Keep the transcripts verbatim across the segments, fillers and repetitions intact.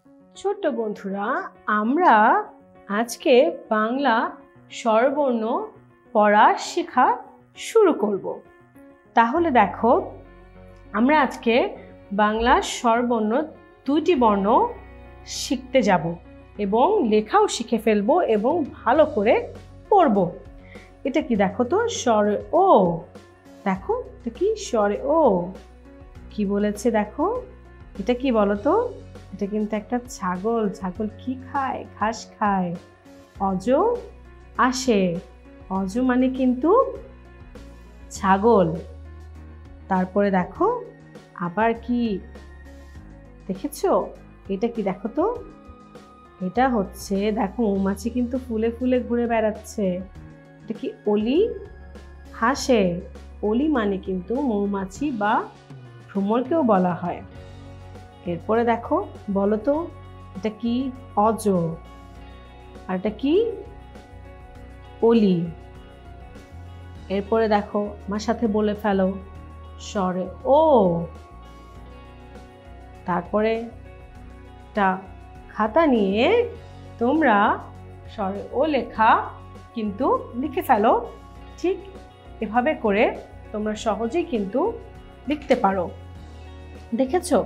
ছোট্ট বন্ধুরা, আমরা আজকে বাংলা স্বরবর্ণ পড়া শেখা শুরু করব। তাহলে দেখো, আমরা আজকে বাংলা স্বরবর্ণ দুইটি বর্ণ শিখতে যাব এবং লেখাও শিখে ফেলবো এবং ভালো করে পড়ব। এটা কি দেখো তো, স্বরে ও। দেখো এটা কি স্বরে ও। কি বলেছে দেখো, এটা কি বলো তো? এটা কিন্তু একটা ছাগল। ছাগল কি খায়? ঘাস খায়। অজ আসে। অজ মানে কিন্তু ছাগল। তারপরে দেখো আবার কি দেখেছো? এটা কি দেখো তো? এটা হচ্ছে দেখো, মৌমাছি কিন্তু ফুলে ফুলে ঘুরে বেড়াচ্ছে। এটা কি অলি? হাসে। অলি মানে কিন্তু মৌমাছি বা ভ্রমরকেও বলা হয়। এরপরে দেখো, বলো তো এটা কি? অজ। আর এটা কি? অলি। এরপরে দেখো, আমার সাথে বলে ফেলো, স্বরে ও। তারপরে একটা খাতা নিয়ে তোমরা স্বরে ও লেখা কিন্তু লিখে ফেলো। ঠিক এভাবে করে তোমরা সহজেই কিন্তু লিখতে পারো। দেখেছো?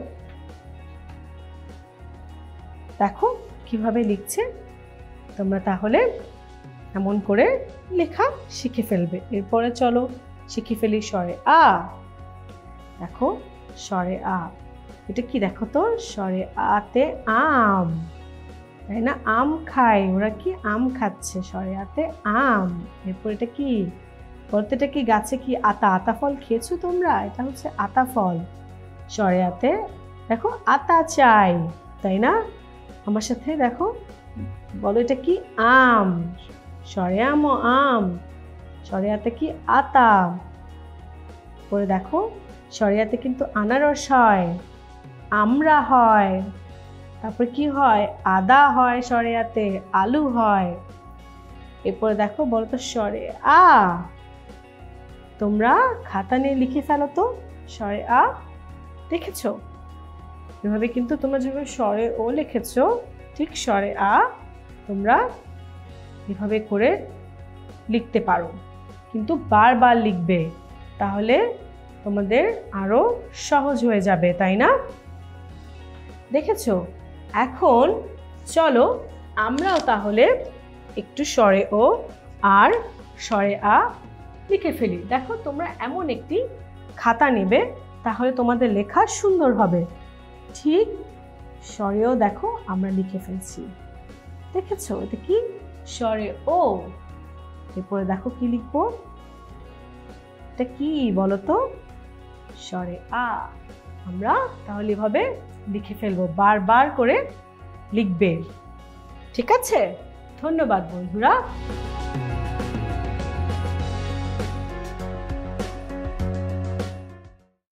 দেখো কিভাবে লিখছে। তোমরা তাহলে এমন করে লেখা শিখে ফেলবে। এরপরে চলো শিখে ফেলি স্বরে আ। দেখো স্বরে আ, এটা কি দেখো তো? স্বরে আতে আম, তাই না? আম খায়। ওরা কি আম খাচ্ছে। স্বরে আতে আম। এরপর এটা কি বলতে? এটা কি গাছে কি আতা? আতা ফল খেয়েছো তোমরা? এটা হচ্ছে আতা ফল। স্বরে আতে দেখো আতা চাই, তাই না? আমার সাথে দেখো বলো, এটা কি? আম। স্বরে আম ও আম। স্বরে আতে কি? আতা। পরে দেখো স্বরে আতে কিন্তু আনারস হয়, আমরা হয়। তারপর কি হয়? আদা হয়। স্বরে আতে আলু হয়। এরপরে দেখো বলো তো স্বরে আ। তোমরা খাতা নিয়ে লিখে ফেলো তো স্বরে আ। দেখেছো? এভাবে কিন্তু তোমরা যেভাবে স্বরে ও লিখেছো, ঠিক স্বরে আ তোমরা এভাবে করে লিখতে পারো। কিন্তু বারবার লিখবে, তাহলে তোমাদের আরো সহজ হয়ে যাবে, তাই না? দেখেছো? এখন চলো আমরাও তাহলে একটু স্বরে ও আর স্বরে আ লিখে ফেলি। দেখো, তোমরা এমন একটি খাতা নেবে, তাহলে তোমাদের লেখা সুন্দর হবে। ঠিক স্বরেও দেখো আমরা লিখে ফেলছি। দেখেছো? এটা কি? স্বরে ও। এরপরে দেখো কি লিখবো? এটা কি বলো তো? স্বরে আ। আমরা তাহলে এভাবে লিখে ফেলবো, বারবার করে লিখবে। ঠিক আছে? ধন্যবাদ বন্ধুরা।